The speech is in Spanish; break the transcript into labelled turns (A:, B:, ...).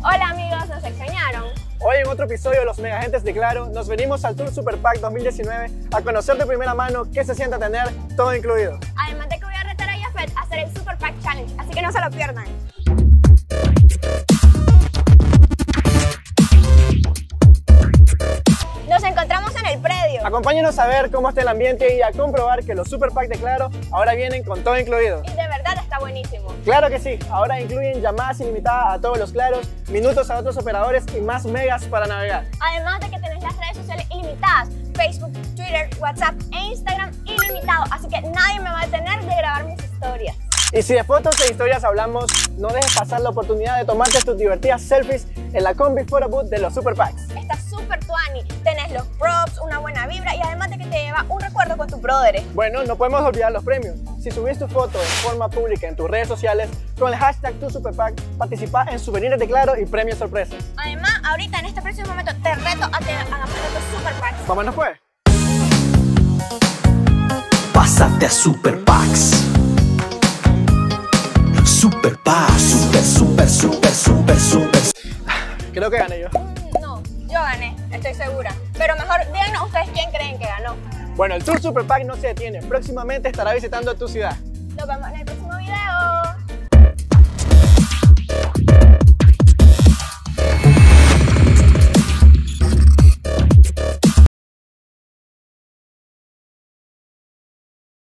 A: Hola amigos, ¿nos extrañaron?
B: Hoy en otro episodio de Los Megagentes de Claro nos venimos al Tour Super Pack 2019 a conocer de primera mano qué se siente tener todo incluido.
A: Además de que voy a retar a Jafet a hacer el Super Pack Challenge, así que no se lo pierdan. Nos encontramos en el predio.
B: Acompáñenos a ver cómo está el ambiente y a comprobar que los Super Pack de Claro ahora vienen con todo incluido.
A: Y de verdad está buenísimo.
B: Claro que sí, ahora incluyen llamadas ilimitadas a todos los Claros, minutos a otros operadores y más megas para navegar.
A: Además de que tenés las redes sociales ilimitadas, Facebook, Twitter, WhatsApp e Instagram ilimitado, así que nadie me va a detener de grabar mis historias.
B: Y si de fotos e historias hablamos, no dejes pasar la oportunidad de tomarte tus divertidas selfies en la Combi Photo Booth de los Super Packs.
A: Está súper tuani, tenés los props, una buena vibra y además de que te lleva un recuerdo con tus brothers.
B: Bueno, no podemos olvidar los premios. Si subís tu foto de forma pública en tus redes sociales, con el hashtag TuSuperPack, participá en souvenirs de Claro y premios sorpresas.
A: Además, ahorita en este preciso momento te reto a que hagamos tus Super Packs.
B: Vámonos pues.
C: Pásate a Super Packs. Super Packs, super.
B: Creo que gané yo.
A: No, yo gané, estoy segura. Pero mejor díganos ustedes quién creen que ganó.
B: Bueno, el Tour Super Pack no se detiene. Próximamente estará visitando tu ciudad.
A: Nos vemos en el próximo